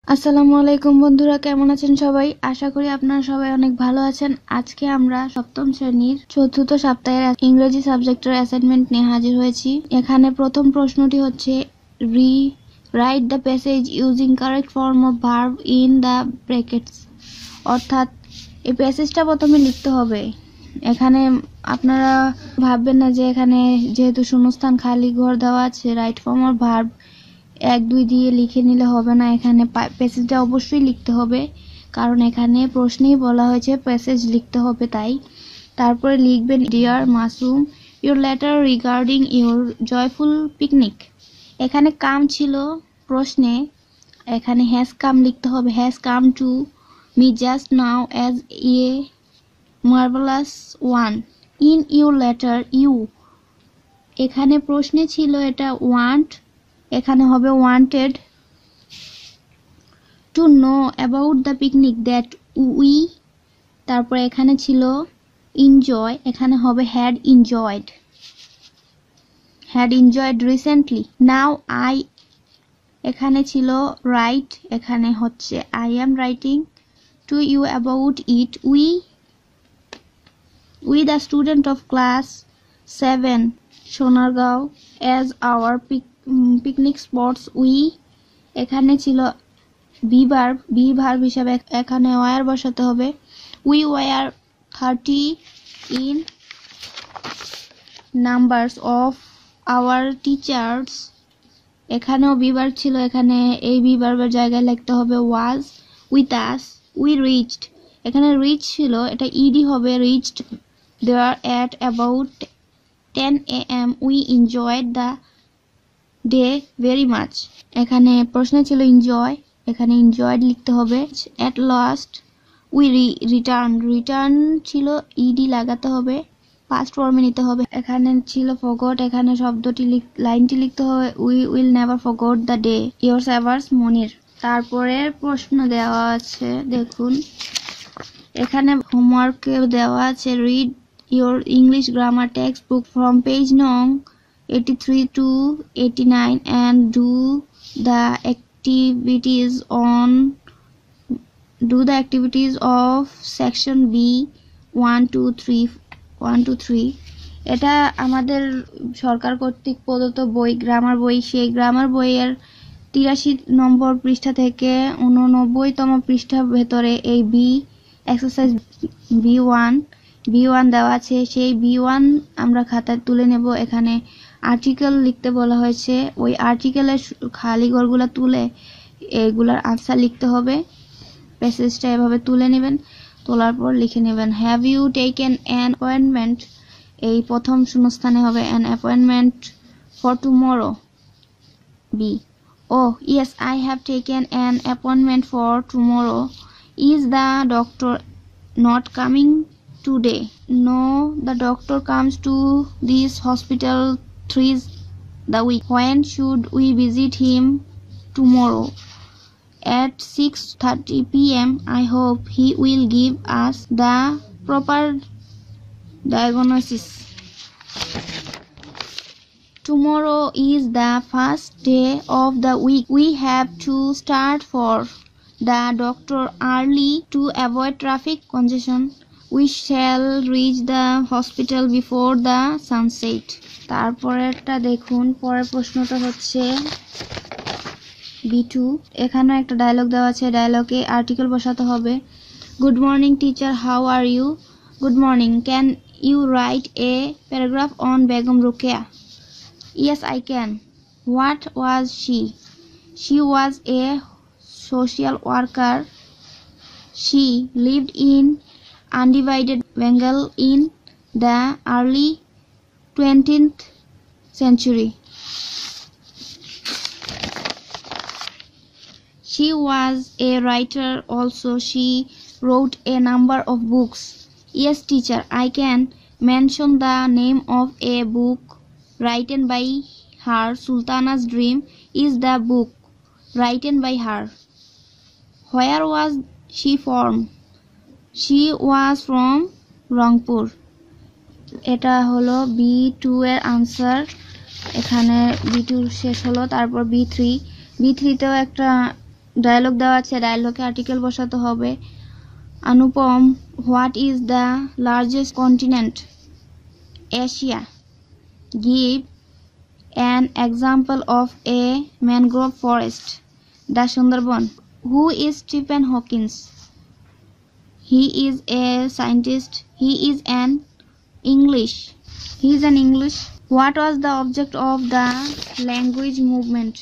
আসসালামু আলাইকুম বন্ধুরা, কেমন আছেন সবাই? আশা করি আপনারা সবাই অনেক ভালো আছেন। আজকে আমরা সপ্তম শ্রেণীর চতুর্থ সপ্তাহের ইংরেজি সাবজেক্টের অ্যাসাইনমেন্ট নিয়ে হাজির হয়েছি। এখানে প্রথম প্রশ্নটি হচ্ছে write the passage using correct form of verb in the brackets. অর্থাৎ এই প্যাসেজটা প্রথমে লিখতে হবে। এখানে আপনারা ভাববেন না যে এখানে যেহেতু শূন্যস্থান খালি ঘর দেওয়া আছে, রাইট ফর্ম অফ ভার্ব 1-2 দিয়ে লিখে নিলে হবে না। এখানে প্যাসেজটা অবশ্যই লিখতে হবে, কারণ এখানে প্রশ্নেই বলা হয়েছে প্যাসেজ লিখতে হবে। তাই তারপরে লিখবেন, dear Masum, your letter regarding your joyful picnic. এখানে কাম ছিল প্রশ্নে, এখানে হ্যাজ কাম লিখতে হবে। Has come to me just now as a marvellous one in your letter you. এখানে প্রশ্নে ছিল এটা ওয়ান্ট, এখানে হবে wanted to know about the picnic that we. তারপরে এখানে ছিল এনজয়, এখানে হবে had enjoyed recently. Now I, এখানে ছিল রাইট, এখানে হচ্ছে I am writing to you about it. We the student of class 7 Sonargaon as our picnic spots we. এখানে ছিল বি ভার্ব হিসাবে এখানে ওয়ার বসাতে হবে। We were 30 in numbers of our teachers. এখানেও বি ভার্ব ছিল, এখানে এই বি ভার্বের জায়গায় লিখতে হবে was. With us we reached, এখানে রিচ ছিল, এটা ইডি হবে reached there at about 10 AM we enjoyed the day very much. এখানে প্রশ্ন ছিল এনজয়, এখানে এনজয়েড লিখতে হবে। এট লাস্ট উই রিটার্ন ছিল ইডি লাগাতে হবে, পাস্ট ফর্মে নিতে হবে। এখানে ছিল ফরগট, এখানে শব্দটি লাইনটি লিখতে হবে, we will never forgot the day yours evers Monir. তারপরে প্রশ্ন দেওয়া আছে, দেখুন এখানে হোমওয়ার্কে দেওয়া আছে, read your English grammar text book from page নং 83 to 89 and do the activities of section B 1 to 3। এটা আমাদের সরকার কর্তৃক প্রদত্ত বই, গ্রামার বই। সেই গ্রামার বইয়ের 83 নম্বর পৃষ্ঠা থেকে 89তম পৃষ্ঠার ভেতরে এই বি এক্সারসাইজ B1 দেওয়া আছে। সেই B1 আমরা খাতায় তুলে নেব। এখানে আর্টিকেল লিখতে বলা হয়েছে, ওই আর্টিকেলের খালি ঘরগুলো তুলে এগুলার আনসার লিখতে হবে। প্যাসেজটা এভাবে তুলে নেবেন, তোলার পর লিখে নেবেন, have you taken an appointment. এই প্রথম শূন্যস্থানে হবে an appointment for tomorrow. B, oh yes, I have taken an appointment for tomorrow. Is the doctor not coming today? No, the doctor comes to this hospital 3 the week. When should we visit him? Tomorrow at 6:30 PM. I hope he will give us the proper diagnosis. Tomorrow is the first day of the week. We have to start for the doctor early to avoid traffic congestion. We shall reach the hospital before the sunset. তারপরেরটা দেখুন, পরের প্রশ্নটা হচ্ছে B2। এখানে একটা dialogue দেওয়া আছে, ডায়লগে article বসাতে হবে। Good morning teacher, how are you? Good morning, can you write a paragraph on Begum Rokeya? Yes, I can. What was she? She was a social worker. She lived in undivided Bengal in the early 20th century. She was a writer also. She wrote a number of books. Yes, teacher, I can mention the name of a book written by her. Sultana's Dream is the book written by her. Where was she from? She was from Rangpur. এটা হলো B2 এর answer. এখানে B2 শেষ হলো। তারপর B3 তেও একটা dialogue দেওয়া আছে, ডায়ালগে আর্টিকেল বসাতে হবে। Anupam, what is the largest continent? Asia. Give an example of a mangrove forest. The Sundarban. Who is Stephen Hawkins? He is a scientist. He is an English. He is an English. What was the object of the language movement?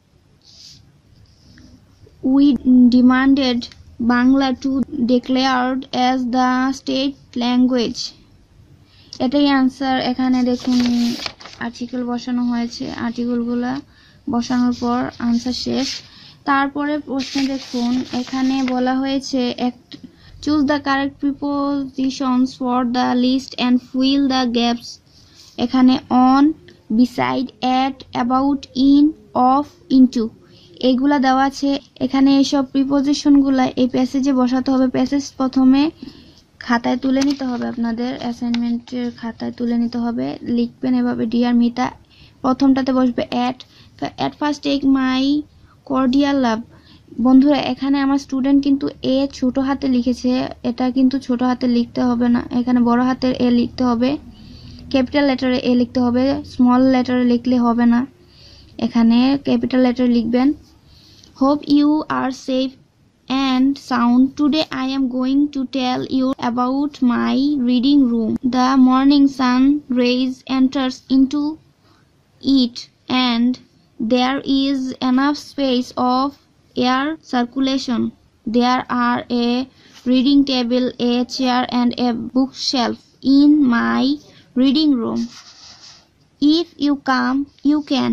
We demanded Bangla to declared as the state language. এটাই answer. এখানে দেখুন article বসানো হয়েছে, আর্টিকেলগুলা বসানোর পর answer শেষ। তারপরে প্রশ্নে দেখুন এখানে বলা হয়েছে choose the correct prepositions for the list and fill the gaps. এখানে on, beside, at, about, in, of, into এগুলা দেওয়া আছে। এখানে এইসব প্রিপোজিশনগুলা এই প্যাসেজে বসাতে হবে। প্যাসেজ প্রথমে খাতায় তুলে নিতে হবে, আপনাদের অ্যাসাইনমেন্টের খাতায় তুলে নিতে হবে। লিখবেন এভাবে, ডিয়ার মিতা। প্রথমটাতে বসবে at first take my cordial love। বন্ধুরা এখানে আমার স্টুডেন্ট কিন্তু এ ছোট হাতে লিখেছে, এটা কিন্তু ছোট হাতে লিখতে হবে না, এখানে বড় হাতের এ লিখতে হবে, ক্যাপিটাল লেটারে এ লিখতে হবে, স্মল লেটারে লিখলে হবে না, এখানে ক্যাপিটাল লেটারে লিখবেন। Hope you are safe and sound. Today I am going to tell you about my reading room. The morning sun rays enters into it and there is enough space of air circulation. There are a reading table, a chair and a bookshelf in my reading room. If you come, you can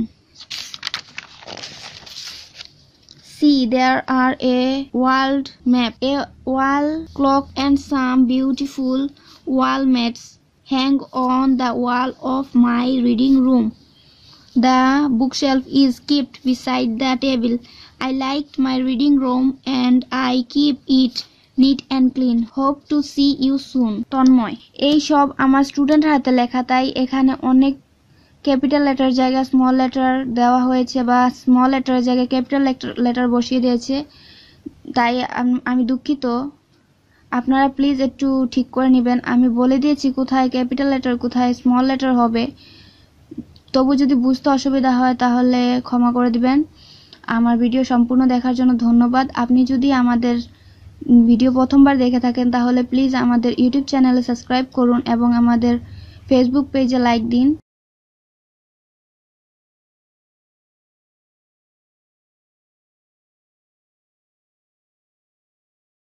see there are a world map, a wall clock and some beautiful wall mats hang on the wall of my reading room. The bookshelf is kept beside the table. I liked my reading room and I keep it neat and clean. Hope to see you soon. Tanmoy. এই সব আমার স্টুডেন্টের হাতে লেখা, তাই এখানে অনেক capital letter জায়গায় স্মল লেটার দেওয়া হয়েছে বা স্মল লেটারের জায়গায় ক্যাপিটাল লেটার বসিয়ে দিয়েছে, তাই আমি দুঃখিত। আপনারা প্লিজ একটু ঠিক করে নেবেন। আমি বলে দিয়েছি কোথায় ক্যাপিটাল লেটার কোথায় স্মল লেটার হবে, তবু যদি বুঝতে অসুবিধা হয় তাহলে ক্ষমা করে দিবেন। আমার ভিডিও সম্পূর্ণ দেখার জন্য ধন্যবাদ। আপনি যদি আমাদের ভিডিও প্রথমবার দেখে থাকেন তাহলে প্লিজ আমাদের ইউটিউব চ্যানেলে সাবস্ক্রাইব করুন এবং আমাদের ফেসবুক পেজে লাইক দিন।